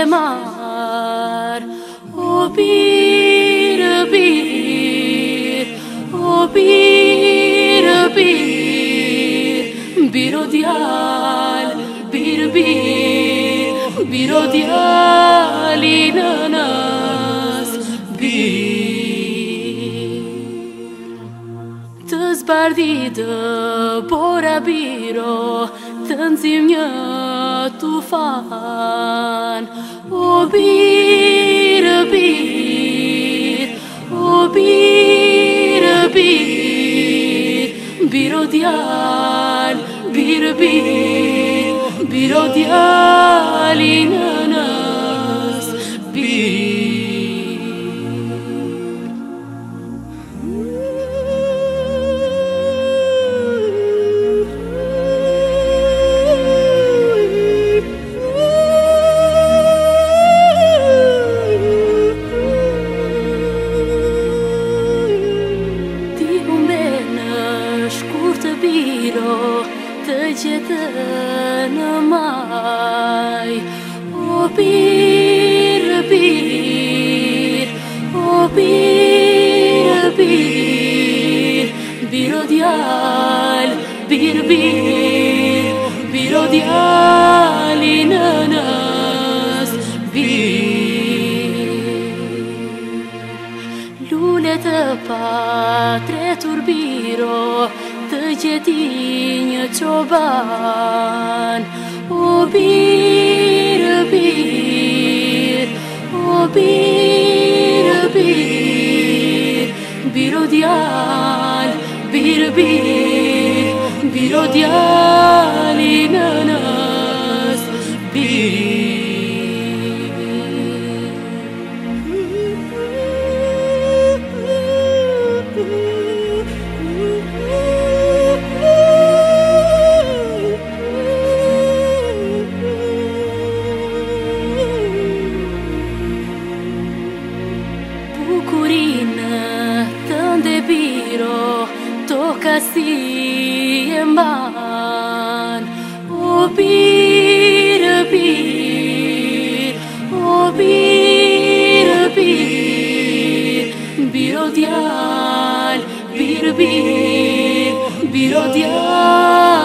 mar. O bir, bir, o bir, bir o djal, bir o djal I nënës bir. Të zbardhë bora biro, të nxim një tufan. O bir, bir, o bir, bir o djal, bir o djal I nënës bir. Të gjetë në maj. O bir, bir, o bir, bir o djal, bir o djal I nënës bir. Lule të patretur biro, të gjeti një çoban. O bir, bir, o bir, bir o djal, bir o djal I nënës bir. Bukurinë tënde biro, toka si e mban. O bir, bir, o bir, bir o djal, bir o djal